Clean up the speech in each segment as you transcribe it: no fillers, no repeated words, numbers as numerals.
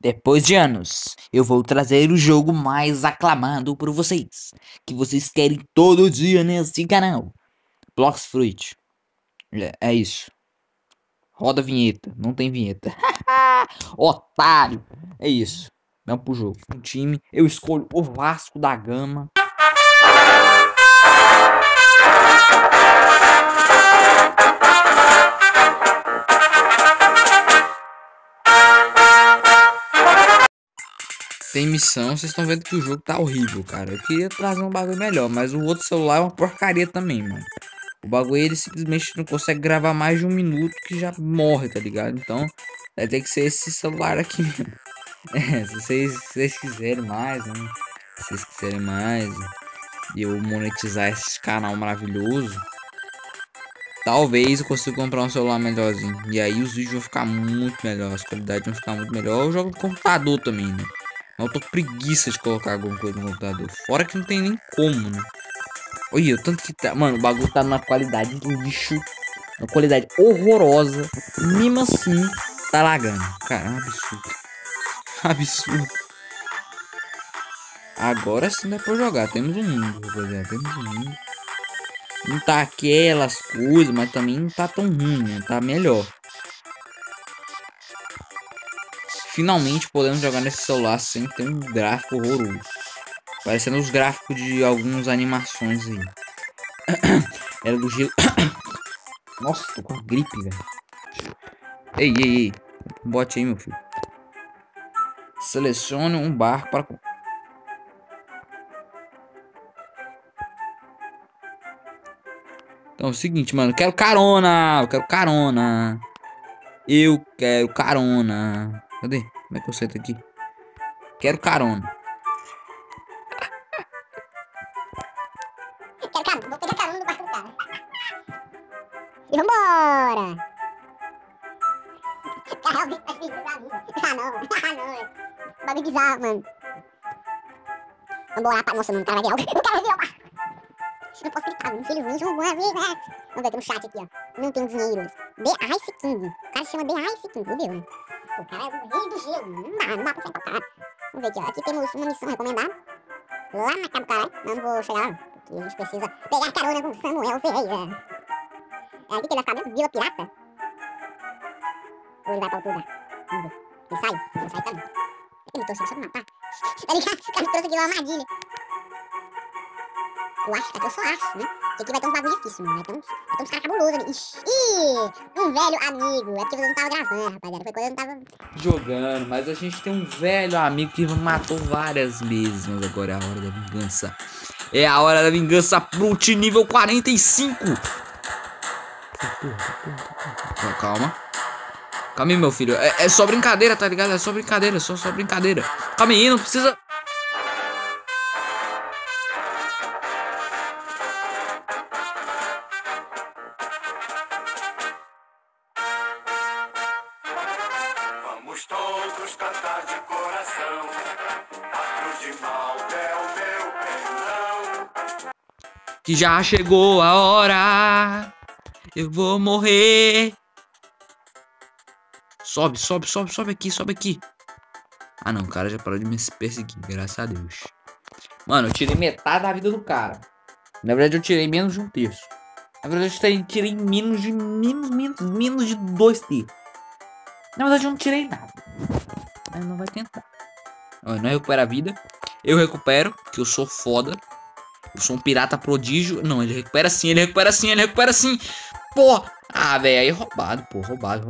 Depois de anos, eu vou trazer o jogo mais aclamado por vocês, que vocês querem todo dia nesse canal. Blox Fruit. É isso. Roda a vinheta. Não tem vinheta. Otário. É isso. Vamos pro jogo. Um time. Eu escolho o Vasco da Gama. Tem missão, vocês estão vendo que o jogo tá horrível, cara. Eu queria trazer um bagulho melhor, mas o outro celular é uma porcaria também, mano. O bagulho ele simplesmente não consegue gravar mais de 1 minuto que já morre, tá ligado? Então, vai ter que ser esse celular aqui mesmo. Se vocês quiserem mais, né? Se vocês quiserem mais e eu monetizar esse canal maravilhoso, talvez eu consiga comprar um celular melhorzinho. E aí os vídeos vão ficar muito melhor, as qualidades vão ficar muito melhor. Eu jogo no computador também, né? Eu tô com preguiça de colocar alguma coisa no computador. Fora que não tem nem como, né? Olha, o tanto que tá. Mano, o bagulho tá numa qualidade lixo. Uma qualidade horrorosa. Mesmo assim, tá lagando. Cara, é um absurdo. Absurdo. Agora sim dá pra jogar. Temos um mundo, rapaziada. Temos um mundo. Não tá aquelas coisas, mas também não tá tão ruim, né? Tá melhor. Finalmente podemos jogar nesse celular sem ter um gráfico horroroso. Parecendo os gráficos de algumas animações aí. Era do gelo. Nossa, tô com gripe, velho. Ei. Bote aí, meu filho. Selecione um barco para... Então é o seguinte, mano. Eu quero carona. Eu quero carona. Cadê? Como é que eu sento aqui? Quero carona. Quero carona. Vou pegar carona no barco do cara. E vambora. Cara, realmente vai ser pra mim. Não. Bagulho bizarro, mano. Vambora, nossa, mano. O cara vai ver algo. O cara vai ver algo. Não posso clicar, infelizmente eu não vou ver, né? Vamos ver, tem um chat aqui, ó. Não tem dinheiro. The Ice King. O cara se chama The Ice King, meu Deus, né? O cara é o rei do gelo. Não dá pra enfrentar o cara. Vamos ver aqui, ó. Aqui temos uma missão recomendada. Lá na casa do caralho. Não vou chegar lá, porque a gente precisa pegar carona com Samuel Ferreira. É aqui que ele vai ficar mesmo? Vila Pirata? Ou ele vai pra outro lugar? Vamos ver. Ele sai? Ele sai também. Ele me trouxe só pra matar. Tá ligado? O cara me trouxe aqui uma armadilha. Eu acho, eu só acho, né? Que aqui vai ter uns bagulho difícil, mano. Vai ter uns caras cabulosos ali. Ih, um velho amigo. É porque você não tava gravando, rapaziada. Foi quando eu não tava jogando, mas a gente tem um velho amigo que matou várias vezes. Mas agora é a hora da vingança. É a hora da vingança Brute nível 45. Calma. Calma aí, meu filho. É só brincadeira, tá ligado? É só brincadeira, só brincadeira. Calma aí, não precisa... Vamos todos cantar de coração. A cruz de Malta é o meu perdão. Que já chegou a hora. Eu vou morrer. Sobe aqui. Ah não, o cara já parou de me perseguir, graças a Deus. Mano, eu tirei metade da vida do cara. Na verdade eu tirei menos de 1/3. Na verdade eu tirei menos de 2/3. Na verdade eu não tirei nada. Mas não vai tentar. Ó, não recupera a vida. Eu recupero, que eu sou foda. Eu sou um pirata prodígio. Não, ele recupera sim. Pô. Ah, velho, aí roubado, pô. Roubaram.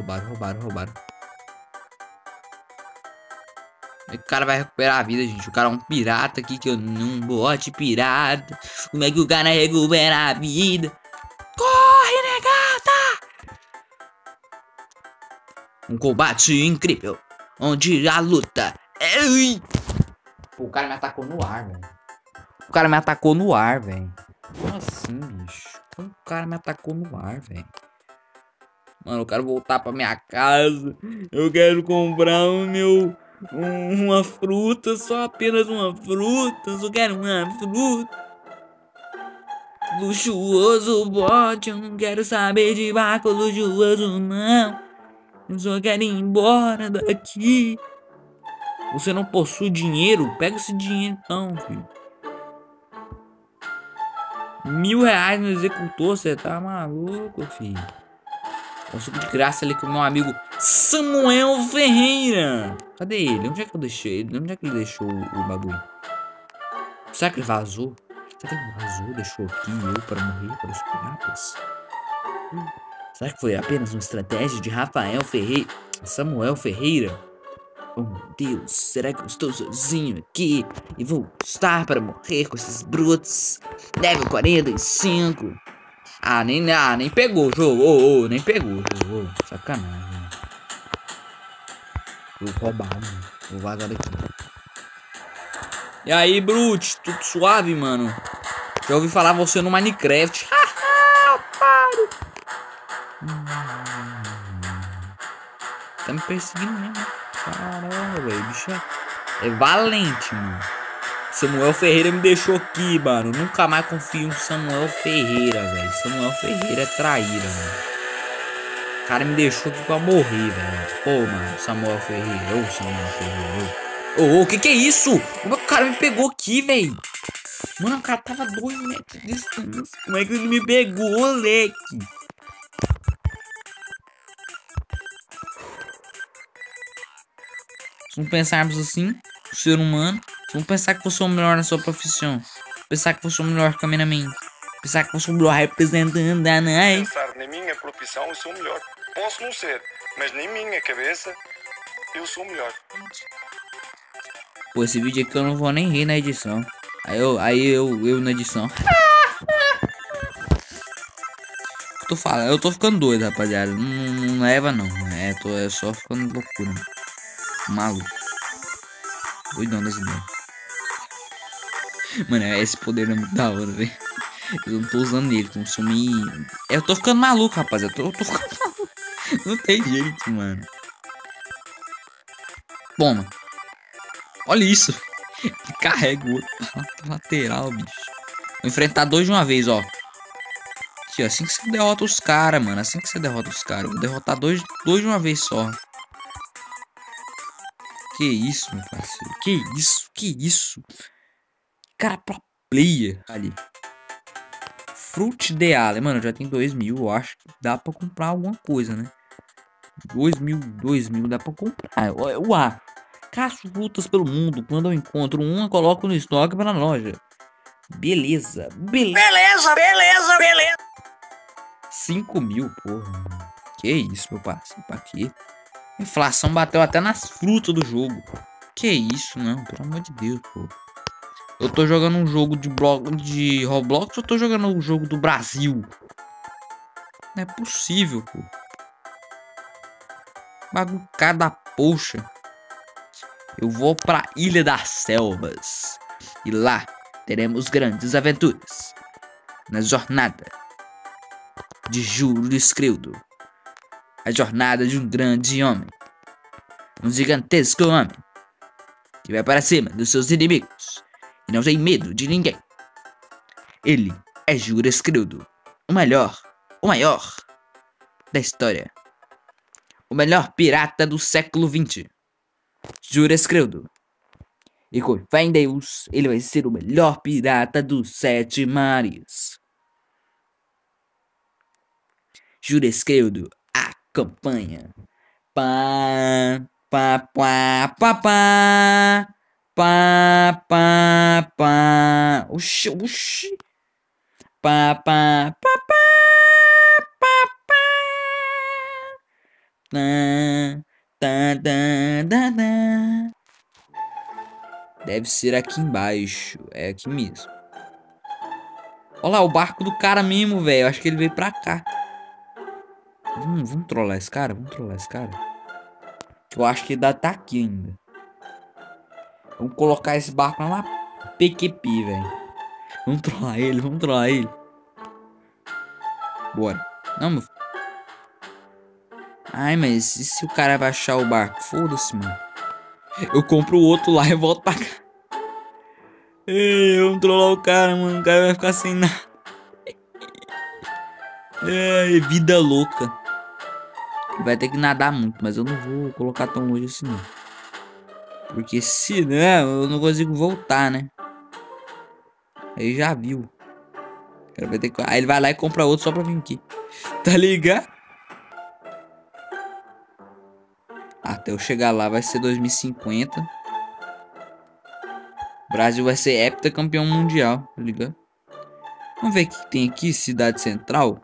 Como é que o cara vai recuperar a vida, gente? O cara é um pirata aqui que eu não bote pirata. Como é que o cara recupera a vida? Corre, negada! Um combate incrível. Onde a luta é... Pô, o cara me atacou no ar, velho. Como assim, bicho? Como o cara me atacou no ar, velho? Mano, eu quero voltar pra minha casa. Eu quero comprar uma fruta, só apenas uma fruta. Eu só quero uma fruta. Luxuoso bote, eu não quero saber de barco luxuoso, não. Eu só quero ir embora daqui. Você não possui dinheiro? Pega esse dinheiro então, filho. R$ 1.000 no executor, você tá maluco, filho. Consigo de graça ali com o meu amigo Samuel Ferreira. Cadê ele? Onde é que eu deixei ele? Onde é que ele deixou o bagulho? Será que ele vazou? Será que ele vazou? Deixou aqui eu para morrer para os piratas? Será que foi apenas uma estratégia de Samuel Ferreira? Oh meu Deus, será que eu estou sozinho aqui e vou estar para morrer com esses brutos? Level 45. Nem pegou o jogo. Nem pegou o jogo. Sacanagem. Vou roubar, mano. Vou vazar daqui. E aí, Brute? Tudo suave, mano? Já ouvi falar você no Minecraft. Tá me perseguindo mesmo. Caramba, velho. Bicho é valente, mano. Samuel Ferreira me deixou aqui, mano. Nunca mais confio em Samuel Ferreira, velho. Samuel Ferreira é traíra, mano. O cara me deixou aqui pra morrer, velho. Pô, mano. Samuel Ferreira. Ô, Samuel Ferreira. Ô, que é isso? Como é que o cara me pegou aqui, velho? Mano, o cara tava 2 metros de distância. Como é que ele me pegou, moleque? Se não pensarmos assim, o ser humano, se não pensar que você é o melhor na sua profissão, pensar que você é o melhor cameraman, pensar que você é o melhor representante da night. Pensar na minha profissão, eu sou o melhor. Posso não ser, mas na minha cabeça, eu sou o melhor. Pô, esse vídeo aqui eu não vou nem rir na edição. Aí eu na edição. Tô falando, eu tô ficando doido, rapaziada. Não leva não. É só ficando loucura. Maluco. Doidão das ideias. Mano, esse poder é muito da hora, velho. Eu não tô usando ele, consumir. Eu tô ficando maluco, rapaziada. Eu tô ficando maluco. Não tem jeito, mano. Toma. Olha isso. Carrega o outro pra lateral, bicho. Vou enfrentar 2 de uma vez, ó. Aqui, ó. Assim que você derrota os caras, mano. Assim que você derrota os caras. Vou derrotar dois de uma vez só. Que isso, meu parceiro? Que isso? Cara, pro player ali. Fruit de Ale. Mano, já tem 2.000. Eu acho que dá pra comprar alguma coisa, né? 2.000 dá pra comprar. Eu acho. Caço frutas pelo mundo. Quando eu encontro uma, coloco no estoque para a loja. Beleza. 5.000, porra. Que isso, meu parceiro? Pra quê? A inflação bateu até nas frutas do jogo. Que isso, não, pelo amor de Deus, pô. Eu tô jogando um jogo de Roblox ou eu tô jogando um jogo do Brasil? Não é possível, pô. Bagulho cada poxa. Eu vou pra Ilha das Selvas. E lá teremos grandes aventuras. Na jornada de Júlio Escrildo. A jornada de um grande homem. Um gigantesco homem. Que vai para cima dos seus inimigos. E não tem medo de ninguém. Ele é Júlio Escrildo. O maior da história. O melhor pirata do século XX. Júlio Escrildo. E com fé em Deus, ele vai ser o melhor pirata dos 7 mares. Júlio Escrildo, a campanha. Pá, pá, pá, pá, pá. Pá, pá, pá. Oxi. Pá, pá, pá, pá. Pá, pá. Tá, tá, tá, tá. Deve ser aqui embaixo. É aqui mesmo. Olha lá, o barco do cara mesmo, velho. Acho que ele veio pra cá. Vamos trollar esse cara? Eu acho que ele tá aqui ainda. Vamos colocar esse barco lá na PQP, velho. Vamos trollar ele. Bora. Não, meu. Ai, mas e se o cara vai achar o barco? Foda-se, mano. Eu compro o outro lá e volto pra cá. Ei, vamos trollar o cara, mano. O cara vai ficar sem nada. É, vida louca. Vai ter que nadar muito, mas eu não vou colocar tão longe assim, não. Porque senão eu não consigo voltar, né? Aí já viu. Aí ele vai lá e compra outro só pra vir aqui. Tá ligado? Até eu chegar lá vai ser 2050. O Brasil vai ser heptacampeão mundial, tá ligado? Vamos ver o que tem aqui, cidade central.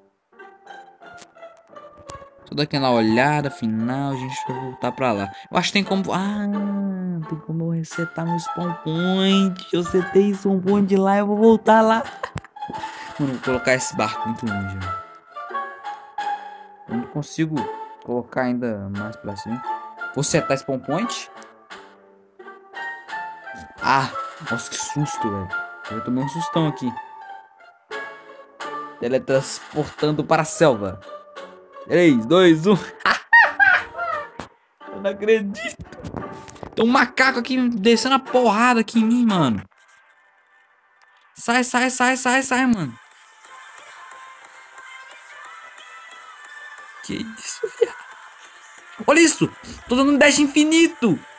Só dar aquela olhada final, a gente vai voltar pra lá. Eu acho que tem como... Ah, tem como eu resetar meu spawn point. Eu setei spawn point lá, eu vou voltar lá. Mano, vou colocar esse barco muito longe, velho. Eu não consigo colocar ainda mais pra cima. Vou setar spawn point. Ah, nossa, que susto, velho. Eu tomei um sustão aqui. Teletransportando para a selva. 3, 2, 1. Eu não acredito. Tem um macaco aqui descendo a porrada aqui em mim, mano. Sai, sai, sai, sai, sai, mano. Que isso, viado? Olha isso. Tô dando um dash infinito.